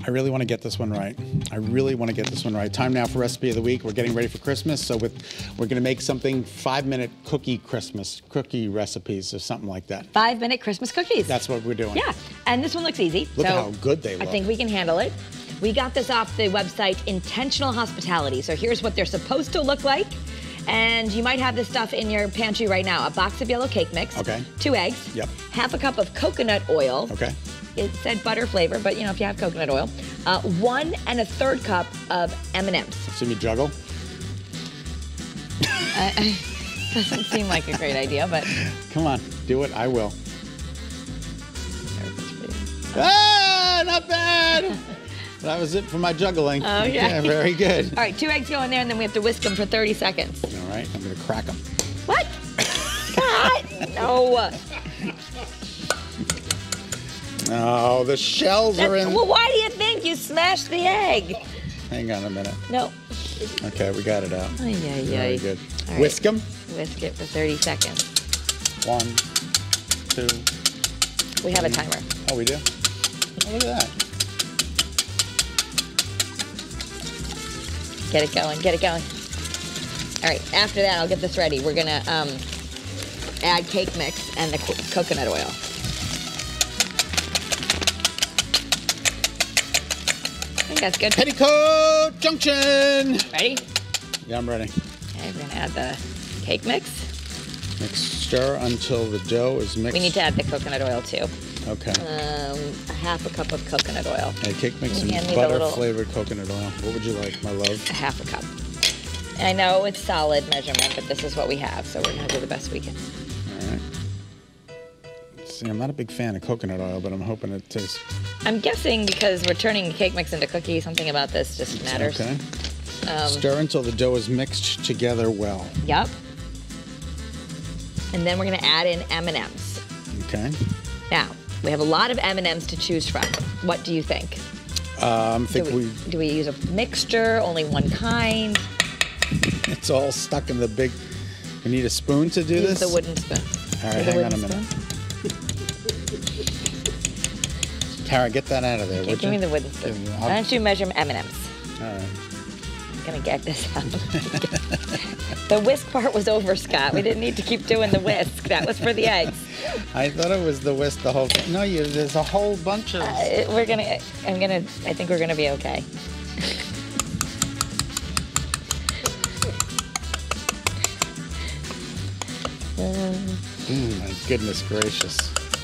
I really want to get this one right. I really want to get this one right. Time now for Recipe of the Week. We're getting ready for Christmas, so we're going to make something 5-minute Christmas cookie recipes or something like that. 5-minute Christmas cookies. That's what we're doing. Yeah, and this one looks easy. Look at how good they look. I think we can handle it. We got this off the website Intentional Hospitality. So here's what they're supposed to look like. And you might have this stuff in your pantry right now. A box of yellow cake mix. Okay. 2 eggs. Yep. Half a cup of coconut oil. Okay. It said butter flavor, but you know, if you have coconut oil. 1 1/3 cup of M&Ms. See me juggle? Doesn't seem like a great idea, but. Come on, do it. I will. Ah, not bad. That was it for my juggling. Okay. Yeah, very good. All right, 2 eggs go in there, and then we have to whisk them for 30 seconds. All right, I'm going to crack them. What? Scott, no. Oh, the shells are in. Well, why do you think you smashed the egg? Hang on a minute. No. Okay, we got it out. Ay, Very good. All right. Whisk them. Whisk it for 30 seconds. 1, 2. We have a timer. Oh, we do? Oh, look at that. Get it going, get it going. All right, after that, I'll get this ready. We're gonna add cake mix and the coconut oil. I think that's good. Petticoat Junction! Ready? Yeah, I'm ready. Okay, we're gonna add the cake mix. Stir until the dough is mixed. We need to add the coconut oil too. Okay. A half a cup of coconut oil. Hey, cake mix and Hand me the butter little- flavored coconut oil. What would you like, my love? A half a cup. I know it's solid measurement, but this is what we have, so we're gonna do the best we can. All right. See, I'm not a big fan of coconut oil, but I'm hoping it tastes. I'm guessing because we're turning cake mix into cookie, something about this just matters. Okay. Stir until the dough is mixed together well. Yep. And then we're gonna add in M&Ms. Okay. Now, we have a lot of M&Ms to choose from. What do you think? Do we use a mixture, only one kind? It's all stuck in the big. We need a spoon to do Use this? the wooden spoon. All right, hang on a minute. Tara, get that out of there, would Give me you? the wooden spoon. I'll- Why don't you measure M&Ms? All right. I'm gonna get this out. The whisk part was over, Scott. We didn't need to keep doing the whisk. That was for the eggs. I thought it was the whisk, the whole thing. No, there's a whole bunch of. I think we're gonna be okay. My goodness gracious.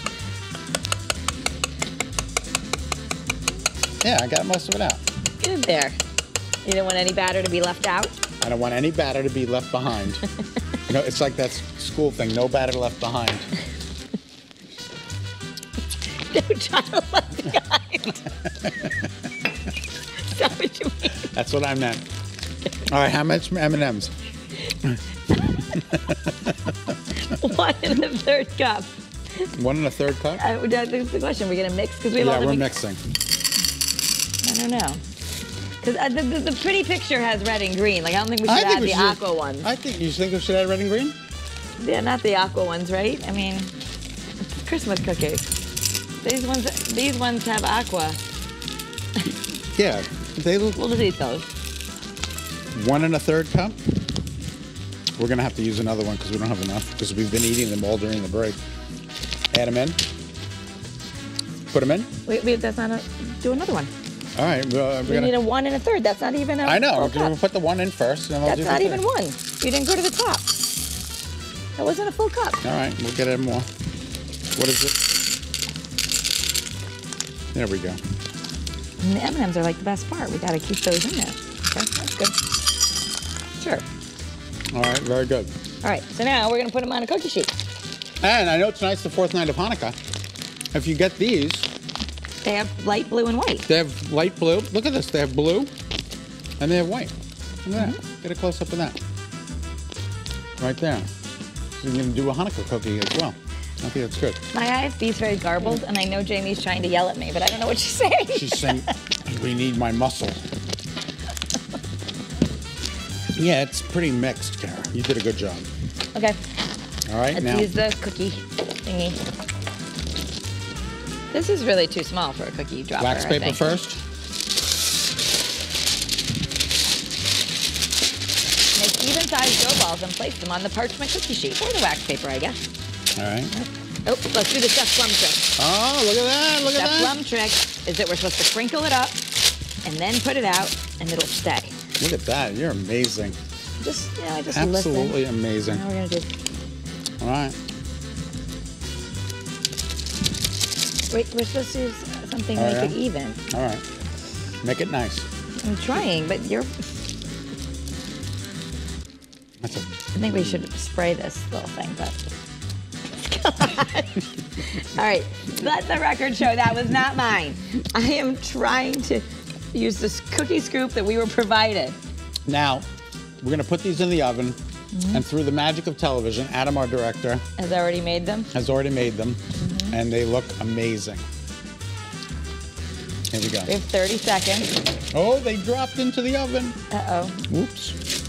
Yeah, I got most of it out. Good there. You don't want any batter to be left out? I don't want any batter to be left behind. You know, it's like that school thing, no batter left behind. No child left behind. Is that what you mean? That's what I meant. All right, how much M&Ms? 1 1/3 cup. 1 1/3 cup? That's the question. We're gonna mix because we have all Yeah, the we're mixing. I don't know. Because the pretty picture has red and green. Like I don't think we should add the aqua ones. I think you think we should add red and green? Yeah, not the aqua ones, right? I mean, it's Christmas cookies. These ones have aqua. Yeah, they look. We'll just eat those. 1 1/3 cup. We're gonna have to use another one because we don't have enough because we've been eating them all during the break. Add them in. Put them in. Wait, that's not do another one. All right, We need a 1 1/3. That's not even a I know. full cup. We'll put the 1 in first, and then we'll That's do not the even third. 1. You didn't go to the top. That wasn't a full cup. All right, we'll get it more. What is it? There we go. And the M&Ms are like the best part. We got to keep those in there. Okay, that's good. Sure. All right, very good. All right, so now we're going to put them on a cookie sheet. And I know tonight's the 4th night of Hanukkah. If you get these, They have light blue and white. they have light blue. Look at this. They have blue, and they have white. Look at that. Get a close up of that. Right there. So you're going to do a Hanukkah cookie as well. I think that's good. My IFB's very garbled, and I know Jamie's trying to yell at me, but I don't know what she's saying. She's saying, we need my muscle. Yeah, it's pretty mixed, Kara. You did a good job. Okay. All right, Let's now. use the cookie thingy. This is really too small for a cookie dropper, Wax I paper think. first. even-sized dough balls and place them on the parchment cookie sheet or the wax paper, I guess. All right. Oh, let's do the Chef Plum trick. Oh, look at that. Look at Chef that. Plum trick is that we're supposed to sprinkle it up and then put it out, and it'll stay. Look at that. You're amazing. Just, I just Absolutely listen. amazing. Now we're going to do... All right. Wait, we're supposed to use something to Oh, make yeah? it even. All right. Make it nice. I'm trying, but you're... That's it. I think we should spray this little thing, but... All right, let the record show that was not mine. I am trying to use this cookie scoop that we were provided. Now, we're going to put these in the oven, and through the magic of television, Adam, our director, Has already made them? has already made them, and they look amazing. Here we go. We have 30 seconds. Oh, they dropped into the oven. Uh-oh. Whoops.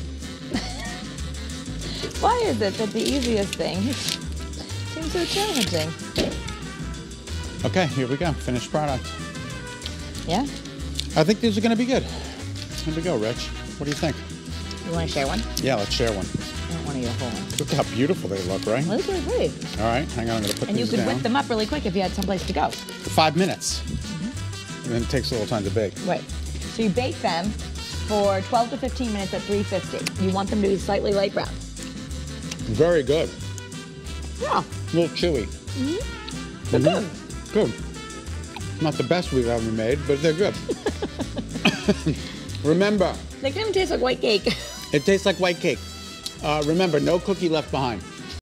Why is it that the easiest thing seems so challenging? Okay, here we go. Finished product. Yeah? I think these are going to be good. Here we go, Rich. What do you think? You want to share one? Yeah, let's share one. I don't want to eat a whole one. Look how beautiful they look, right? Well, these are pretty. All right, hang on. I'm going to put And you these could down. whip them up really quick if you had someplace to go. 5 minutes. And then it takes a little time to bake. Right. So you bake them for 12 to 15 minutes at 350. You want them to be slightly light brown. Very good. Yeah. A little chewy. They're good. Good. Not the best we've ever made, but they're good. Remember, They can even taste like white cake. it tastes like white cake. Remember, no cookie left behind.